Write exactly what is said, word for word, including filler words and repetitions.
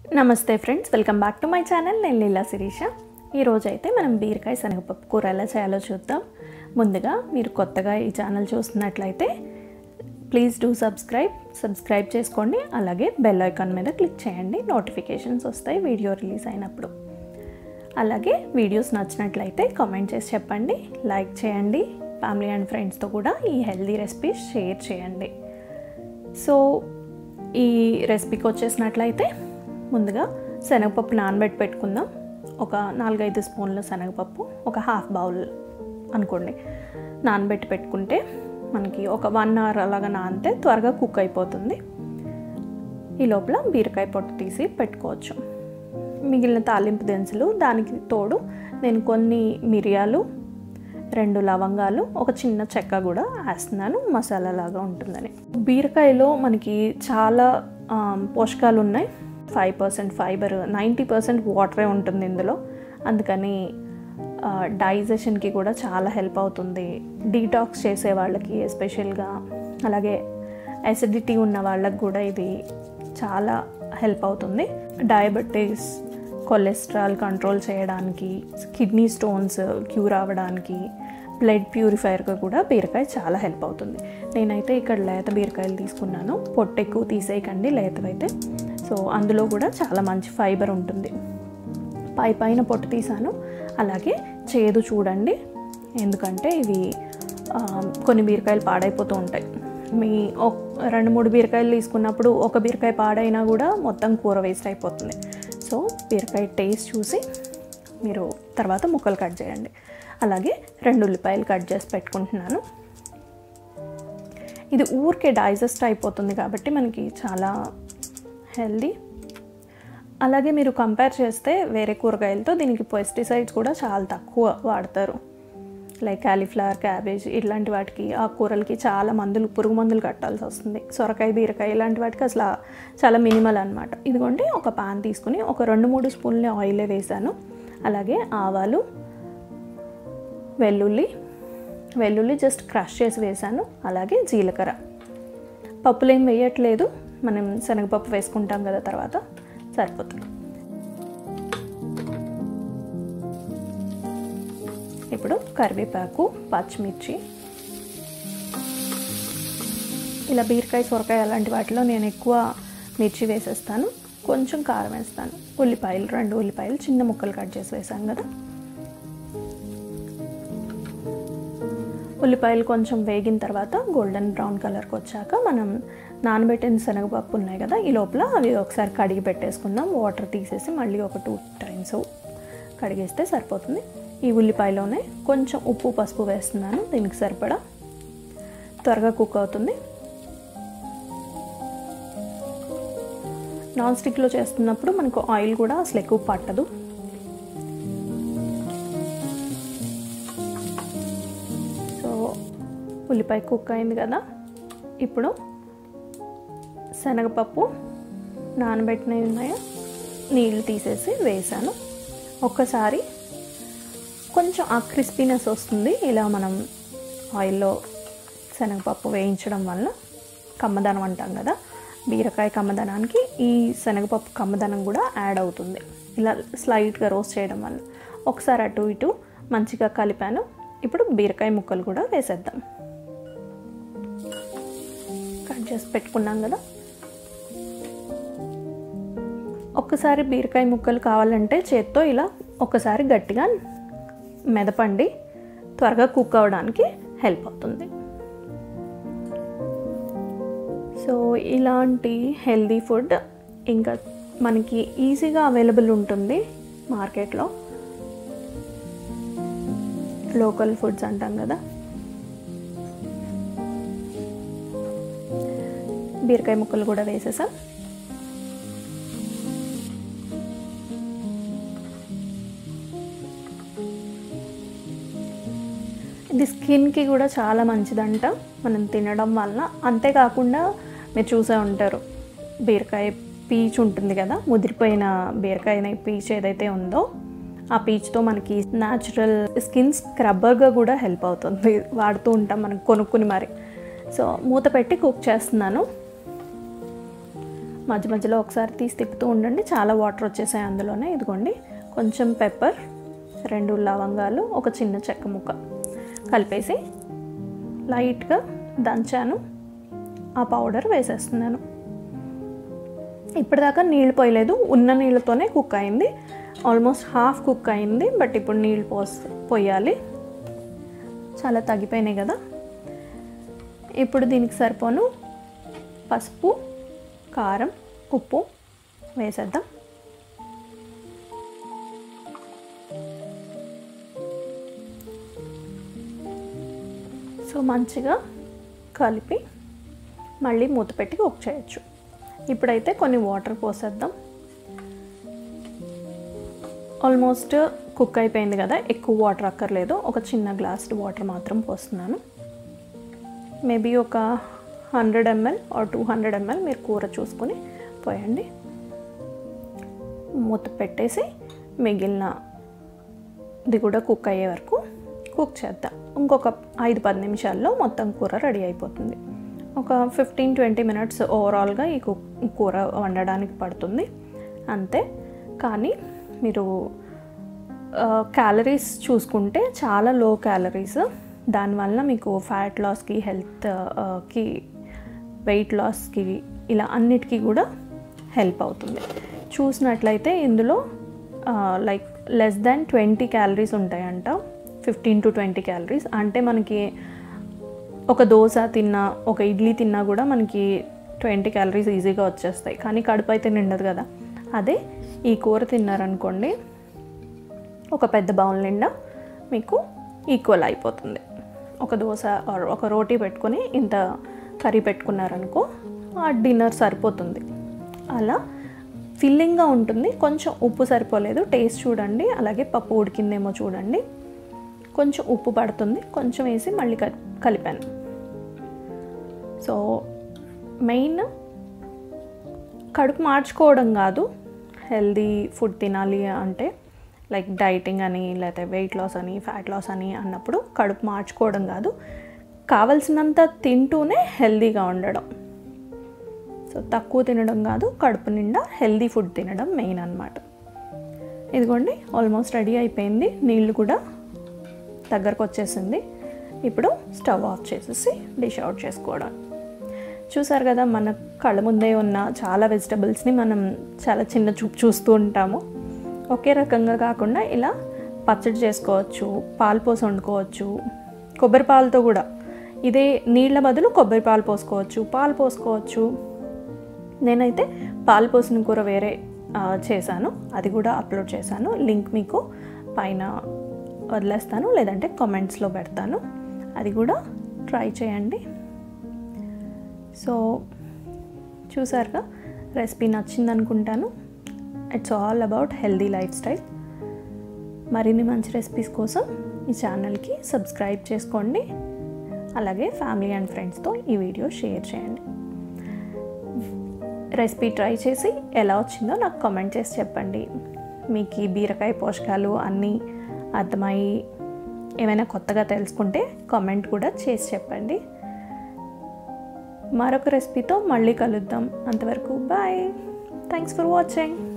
నమస్తే friends, welcome back to my channel. నేను లీలా శిరీష. ఈరోజు అయితే మనం బీరకాయ శనగపప్పు కూర ఎలా చేయాలో చూద్దాం. ముందుగా మీరు కొత్తగా ఈ ఛానల్ చూస్తున్నట్లయితే ప్లీజ్ డూ సబ్స్క్రైబ్ సబ్స్క్రైబ్ చేసుకోండి. అలాగే బెల్ ఐకాన్ మీద క్లిక్ చేయండి, నోటిఫికేషన్స్ వస్తాయి వీడియో రిలీజ్ అయినప్పుడు. అలాగే వీడియోస్ నచ్చినట్లయితే కామెంట్ చేసి చెప్పండి, లైక్ చేయండి. ఫ్యామిలీ అండ్ ఫ్రెండ్స్తో కూడా ఈ హెల్దీ రెసిపీస్ షేర్ చేయండి. సో ఈ రెసిపీకి వచ్చేసినట్లయితే ముందుగా శనగపప్పు నానబెట్టి పెట్టుకుందాం. ఒక నాలుగైదు స్పూన్ల శనగపప్పు, ఒక హాఫ్ బౌల్ అనుకోండి, నానబెట్టి పెట్టుకుంటే మనకి ఒక వన్ అవర్ అలాగా నానితే త్వరగా కుక్ అయిపోతుంది. ఈ లోపల బీరకాయ పొట్టు తీసి పెట్టుకోవచ్చు. మిగిలిన తాలింపు దినుసులు, దానికి తోడు నేను కొన్ని మిరియాలు, రెండు లవంగాలు, ఒక చిన్న చెక్క కూడా వేస్తున్నాను, మసాలా లాగా ఉంటుందని. బీరకాయలో మనకి చాలా పోషకాలు ఉన్నాయి. Five percent fibre, ninety percent వాటరే ఉంటుంది ఇందులో. అందుకని డైజెషన్కి కూడా చాలా హెల్ప్ అవుతుంది. డీటాక్స్ చేసే వాళ్ళకి ఎస్పెషల్గా, అలాగే అసిడిటీ ఉన్న వాళ్ళకి కూడా ఇది చాలా హెల్ప్ అవుతుంది. డయాబెటీస్, కొలెస్ట్రాల్ కంట్రోల్ చేయడానికి, కిడ్నీ స్టోన్స్ క్యూర్ అవ్వడానికి, బ్లడ్ ప్యూరిఫైయర్గా కూడా బీరకాయ చాలా హెల్ప్ అవుతుంది. నేనైతే ఇక్కడ లేత బీరకాయలు తీసుకున్నాను. పొట్టు ఎక్కువ తీసేయకండి లేతవైతే. సో అందులో కూడా చాలా మంచి ఫైబర్ ఉంటుంది. పై పైన పొట్టు తీసాను. అలాగే చేదు చూడండి, ఎందుకంటే ఇవి కొన్ని బీరకాయలు పాడైపోతూ ఉంటాయి. మీ రెండు మూడు బీరకాయలు తీసుకున్నప్పుడు ఒక బీరకాయ పాడైనా కూడా మొత్తం కూర వేస్ట్ అయిపోతుంది. సో బీరకాయ టేస్ట్ చూసి మీరు తర్వాత ముక్కలు కట్ చేయండి. అలాగే రెండు ఉల్లిపాయలు కట్ చేసి పెట్టుకుంటున్నాను. ఇది ఊరికే డైజెస్ట్ అయిపోతుంది కాబట్టి మనకి చాలా హెల్దీ. అలాగే మీరు కంపేర్ చేస్తే వేరే కూరగాయలతో దీనికి పెస్టిసైడ్స్ కూడా చాలా తక్కువ వాడతారు. లైక్ కాలీఫ్లవర్, క్యాబేజ్ ఇట్లాంటి వాటికి, ఆ కూరలకి చాలా మందులు, పురుగు మందులు కట్టాల్సి వస్తుంది. సొరకాయ, బీరకాయ ఇలాంటి వాటికి అసలు చాలా మినిమల్ అనమాట. ఇదిగోండి, ఒక పాన్ తీసుకుని ఒక రెండు మూడు స్పూన్ల ఆయిలే వేసాను. అలాగే ఆవాలు, వెల్లుల్లి వెల్లుల్లి జస్ట్ క్రష్ చేసి వేసాను. అలాగే జీలకర్ర. పప్పులు ఏం వేయట్లేదు, మనం శనగపప్పు వేసుకుంటాం కదా తర్వాత, సరిపోతుంది. ఇప్పుడు కరివేపాకు, పచ్చిమిర్చి. ఇలా బీరకాయ, సొరకాయ అలాంటి వాటిలో నేను ఎక్కువ మిర్చి వేసేస్తాను, కొంచెం కారం వేస్తాను. ఉల్లిపాయలు, రెండు ఉల్లిపాయలు చిన్న ముక్కలు కట్ చేసి వేసాను కదా. ఉల్లిపాయలు కొంచెం వేగిన తర్వాత గోల్డెన్ బ్రౌన్ కలర్కి వచ్చాక మనం నానబెట్టిన శనగపప్పు ఉన్నాయి కదా, ఈ లోపల అవి ఒకసారి కడిగి పెట్టేసుకుందాం. వాటర్ తీసేసి మళ్ళీ ఒక టూ టైమ్స్ కడిగేస్తే సరిపోతుంది. ఈ ఉల్లిపాయలోనే కొంచెం ఉప్పు, పసుపు వేస్తున్నాను, దీనికి సరిపడా. త్వరగా కుక్ అవుతుంది. నాన్ స్టిక్లో చేస్తున్నప్పుడు మనకు ఆయిల్ కూడా అసలు ఎక్కువ పట్టదు. సో ఉల్లిపాయ కుక్ అయింది కదా. ఇప్పుడు శనగపప్పు నానబెట్టినవి ఉన్నాయో నీళ్ళు తీసేసి వేసాను. ఒక్కసారి కొంచెం ఆ క్రిస్పీనెస్ వస్తుంది ఇలా మనం ఆయిల్లో శనగపప్పు వేయించడం వల్ల. కమ్మదనం అంటాం కదా, బీరకాయ కమ్మదనానికి ఈ శనగపప్పు కమ్మదనం కూడా యాడ్ అవుతుంది ఇలా స్లైట్గా రోస్ట్ చేయడం వల్ల. ఒకసారి అటు ఇటు మంచిగా కలిపాను. ఇప్పుడు బీరకాయ ముక్కలు కూడా వేసేద్దాం. కట్ చేసి పెట్టుకున్నాం కదా. ఒక్కసారి బీరకాయ ముక్కలు కావాలంటే చేత్తో ఇలా ఒక్కసారి గట్టిగా మెదపండి, త్వరగా కుక్ అవ్వడానికి హెల్ప్ అవుతుంది. సో ఇలాంటి హెల్దీ ఫుడ్ ఇంకా మనకి ఈజీగా అవైలబుల్ ఉంటుంది మార్కెట్లో. లోకల్ ఫుడ్స్ అంటాం కదా. బీరకాయ ముక్కలు కూడా వేసేసాం. ఇది స్కిన్కి కూడా చాలా మంచిదంట మనం తినడం వల్ల. అంతేకాకుండా మీరు చూసే ఉంటారు, బీరకాయ పీచు ఉంటుంది కదా, ముదిరిపోయిన బీరకాయ పీచు ఏదైతే ఉందో ఆ పీచుతో మనకి న్యాచురల్ స్కిన్ స్క్రబ్బర్గా కూడా హెల్ప్ అవుతుంది. వాడుతూ ఉంటాం మనం కొనుక్కుని మరి. సో మూత పెట్టి కుక్ చేస్తున్నాను. మధ్య మధ్యలో ఒకసారి తీసి తిప్పుతూ ఉండండి. చాలా వాటర్ వచ్చేసాయి అందులోనే. ఇదిగోండి కొంచెం పెప్పర్, రెండు లవంగాలు, ఒక చిన్న చెక్క ముక్క కలిపేసి లైట్గా దంచాను. ఆ పౌడర్ వేసేస్తున్నాను. ఇప్పటిదాకా నీళ్ళు పోయలేదు, ఉన్న నీళ్ళతోనే కుక్ అయింది. ఆల్మోస్ట్ హాఫ్ కుక్ అయింది. బట్ ఇప్పుడు నీళ్ళు పోసి పోయాలి. చాలా తగ్గిపోయినాయి కదా. ఇప్పుడు దీనికి సరిపోను పసుపు, కారం, ఉప్పు వేసేద్దాం. సో మంచిగా కలిపి మళ్ళీ మూత పెట్టి కుక్ చేయొచ్చు. ఇప్పుడైతే కొన్ని వాటర్ పోసేద్దాం. ఆల్మోస్ట్ కుక్ అయిపోయింది కదా, ఎక్కువ వాటర్ అక్కర్లేదు. ఒక చిన్న గ్లాస్ వాటర్ మాత్రం పోస్తున్నాను. మేబీ ఒక hundred ML or two hundred ML మీరు కూర చూసుకొని పోయండి. మూత పెట్టేసి మిగిలినది కూడా కుక్ అయ్యే వరకు కుక్ చేద్దాం. ఇంకొక ఐదు పది నిమిషాల్లో మొత్తం కూర రెడీ అయిపోతుంది. ఒక ఫిఫ్టీన్ ట్వంటీ మినిట్స్ ఓవరాల్గా ఈ కూర వండడానికి పడుతుంది అంతే. కానీ మీరు క్యాలరీస్ చూసుకుంటే చాలా లో క్యాలరీస్. దానివల్ల మీకు ఫ్యాట్ లాస్కి, హెల్త్కి, వెయిట్ లాస్కి, ఇలా అన్నిటికీ కూడా హెల్ప్ అవుతుంది. చూసినట్లయితే ఇందులో like less than twenty calories ఉంటాయంట. ఫిఫ్టీన్ టు ట్వంటీ క్యాలరీస్ అంటే మనకి ఒక దోశ తిన్నా, ఒక ఇడ్లీ తిన్నా కూడా మనకి ట్వంటీ క్యాలరీస్ ఈజీగా వచ్చేస్తాయి. కానీ కడుపు అయితే నిండదు కదా. అదే ఈ కూర తిన్నారనుకోండి, ఒక పెద్ద బౌల్ నిండా మీకు ఈక్వల్ అయిపోతుంది. ఒక దోశ ఆర్ ఒక రోటీ పెట్టుకొని ఇంత కర్రీ పెట్టుకున్నారనుకో, ఆ డిన్నర్ సరిపోతుంది. అలా ఫిల్లింగ్గా ఉంటుంది. కొంచెం ఉప్పు సరిపోలేదు, టేస్ట్ చూడండి. అలాగే పప్పు ఉడికిందేమో చూడండి. కొంచెం ఉప్పు పడుతుంది, కొంచెం వేసి మళ్ళీ కలిపాను. సో మెయిన్ కడుపు మార్చుకోవడం కాదు, హెల్దీ ఫుడ్ తినాలి అంటే లైక్ డైటింగ్ అని, లేకపోతే వెయిట్ లాస్ అని, ఫ్యాట్ లాస్ అని అన్నప్పుడు కడుపు మార్చుకోవడం కాదు, కావలసినంత తింటూనే హెల్దీగా ఉండడం. సో తక్కువ తినడం కాదు, కడుపు నిండా హెల్దీ ఫుడ్ తినడం మెయిన్ అన్నమాట. ఇదిగోండి ఆల్మోస్ట్ రెడీ అయిపోయింది. నీళ్ళు కూడా దగ్గరకు వచ్చేసింది. ఇప్పుడు స్టవ్ ఆఫ్ చేసేసి డిష్ అవుట్ చేసుకోవడం. చూసారు కదా, మన కళ్ళ ముందే ఉన్న చాలా వెజిటబుల్స్ని మనం చాలా చిన్న చూపు చూస్తూ ఉంటాము. ఒకే రకంగా కాకుండా ఇలా పచ్చడి చేసుకోవచ్చు, పాలు పోసి వండుకోవచ్చు, కొబ్బరి పాలతో కూడా. ఇదే నీళ్ళ బదులు కొబ్బరి పాలు పోసుకోవచ్చు, పాలు పోసుకోవచ్చు. నేనైతే పాలు పోసిన కూర వేరే చేశాను, అది కూడా అప్లోడ్ చేశాను. లింక్ మీకు పైన వదిలేస్తాను, లేదంటే కామెంట్స్లో పెడతాను. అది కూడా ట్రై చేయండి. సో చూసారుగా, రెసిపీ నచ్చింది అనుకుంటాను. It's all about healthy lifestyle. మరిన్ని మంచి రెసిపీస్ కోసం ఈ ఛానల్కి సబ్స్క్రైబ్ చేసుకోండి. అలాగే ఫ్యామిలీ అండ్ ఫ్రెండ్స్తో ఈ వీడియో షేర్ చేయండి. రెసిపీ ట్రై చేసి ఎలా వచ్చిందో నాకు కామెంట్ చేసి చెప్పండి. మీకు ఈ బీరకాయ పోషకాలు అన్నీ అర్థమయ్యి ఏమైనా కొత్తగా తెలుసుకుంటే కామెంట్ కూడా చేసి చెప్పండి. మరొక రెసిపీతో మళ్ళీ కలుద్దాం. అంతవరకు బాయ్. Thanks for watching.